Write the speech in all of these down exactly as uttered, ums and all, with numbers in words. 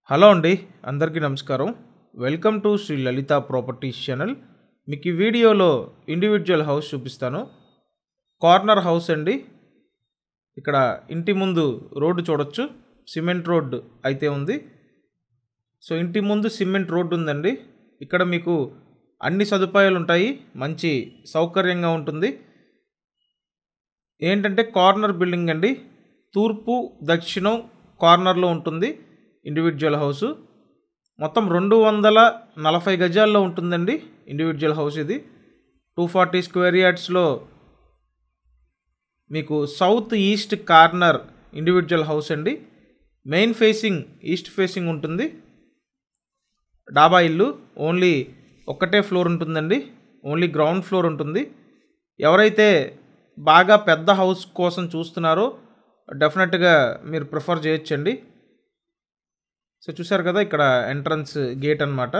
Hello అండి, అందరికీ నమస్కారం. Welcome to Shri Lalitha properties channel. మీకు ఈ వీడియోలో ఇండివిజువల్ హౌస్ చూపిస్తాను. కార్నర్ హౌస్ అండి. ఇక్కడ ఇంటి ముందు రోడ్డు చూడొచ్చు, సిమెంట్ రోడ్ అయితే ఉంది. సో ఇంటి ముందు సిమెంట్ రోడ్డు ఉందండి. ఇక్కడ మీకు అన్ని సదుపాయాలు ఉంటాయి, మంచి సౌకర్యంగా ఉంటుంది. ఏంటంటే కార్నర్ బిల్డింగ్ అండి, తూర్పు దక్షిణం కార్నర్లో ఉంటుంది ఇండివిజువల్ హౌసు. మొత్తం రెండు వందల నలభై గజాల్లో ఉంటుందండి ఇండివిజువల్ హౌస్. ఇది టూ ఫార్టీ స్క్వేర్ యార్డ్స్లో మీకు south east corner individual house అండి. మెయిన్ ఫేసింగ్ ఈస్ట్ ఫేసింగ్ ఉంటుంది. డాబా ఇల్లు ఓన్లీ ఒక్కటే ఫ్లోర్ ఉంటుందండి, ఓన్లీ గ్రౌండ్ ఫ్లోర్ ఉంటుంది. ఎవరైతే బాగా పెద్ద హౌస్ కోసం చూస్తున్నారో డెఫినెట్గా మీరు ప్రిఫర్ చేయొచ్చండి. సో చూసారు కదా, ఇక్కడ ఎంట్రన్స్ గేట్ అన్నమాట.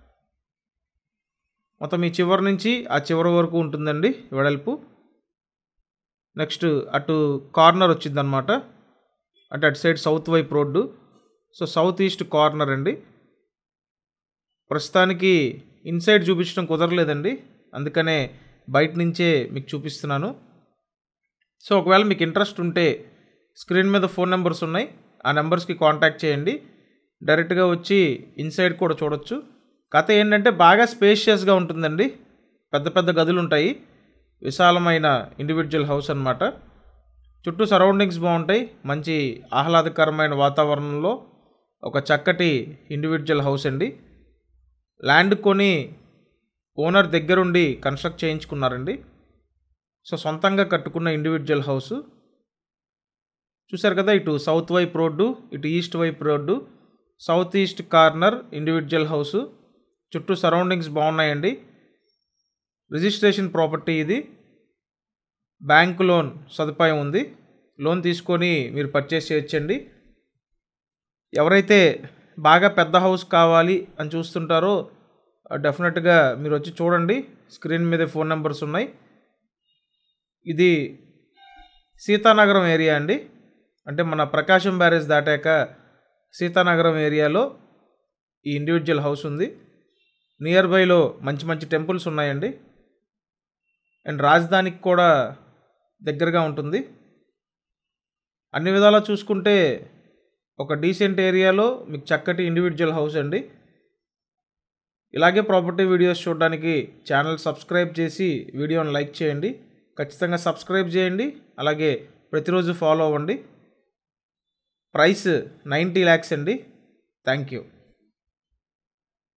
మొత్తం ఈ చివరి నుంచి ఆ చివరి వరకు ఉంటుందండి వెడల్పు. నెక్స్ట్ అటు కార్నర్ వచ్చింది అనమాట, అంటే అటు సైడ్ సౌత్ వైపు road. So south east corner అండి. ప్రస్తుతానికి ఇన్సైడ్ చూపించడం కుదరలేదండి, అందుకనే బయట నుంచే మీకు చూపిస్తున్నాను. సో ఒకవేళ మీకు ఇంట్రెస్ట్ ఉంటే స్క్రీన్ మీద ఫోన్ నెంబర్స్ ఉన్నాయి, ఆ నెంబర్స్కి కాంటాక్ట్ చేయండి. డైరెక్ట్గా వచ్చి ఇన్సైడ్ కూడా చూడొచ్చు. కథ ఏంటంటే బాగా స్పేషియస్గా ఉంటుందండి, పెద్ద పెద్ద గదులు ఉంటాయి, విశాలమైన ఇండివిజువల్ హౌస్ అన్నమాట. చుట్టూ సరౌండింగ్స్ బాగుంటాయి, మంచి ఆహ్లాదకరమైన వాతావరణంలో ఒక చక్కటి ఇండివిజువల్ హౌస్ అండి. ల్యాండ్ కొని ఓనర్ దగ్గరుండి కన్స్ట్రక్ట్ చేయించుకున్నారండి. సో సొంతంగా కట్టుకున్న ఇండివిజువల్ హౌస్. చూసారు కదా, ఇటు సౌత్ వైపు రోడ్డు, ఇటు ఈస్ట్ వైపు road, south east corner individual house. చుట్టూ సరౌండింగ్స్ బాగున్నాయండి. రిజిస్ట్రేషన్ ప్రాపర్టీ ఇది. బ్యాంకు లోన్ సదుపాయం ఉంది, లోన్ తీసుకొని మీరు పర్చేస్ చేయొచ్చండి. ఎవరైతే బాగా పెద్ద హౌస్ కావాలి అని చూస్తుంటారో డెఫినెట్గా మీరు వచ్చి చూడండి. స్క్రీన్ మీద ఫోన్ నెంబర్స్ ఉన్నాయి. ఇది సీతానగరం ఏరియా అండి, అంటే మన ప్రకాశం బ్యారేజ్ దాటాక సీతానగరం ఏరియాలో ఈ ఇండివిజువల్ హౌస్ ఉంది. నియర్ బైలో మంచి మంచి టెంపుల్స్ ఉన్నాయండి, అండ్ రాజధానికి కూడా దగ్గరగా ఉంటుంది. అన్ని విధాలా చూసుకుంటే ఒక డీసెంట్ ఏరియాలో మీకు చక్కటి ఇండివిజువల్ హౌస్ అండి. ఇలాగే ప్రాపర్టీ వీడియోస్ చూడడానికి ఛానల్ సబ్స్క్రైబ్ చేసి వీడియోని లైక్ చేయండి. ఖచ్చితంగా సబ్స్క్రైబ్ చేయండి, అలాగే ప్రతిరోజు ఫాలో అవ్వండి. ప్రైస్ నైంటీ ల్యాక్స్ అండి. Thank you.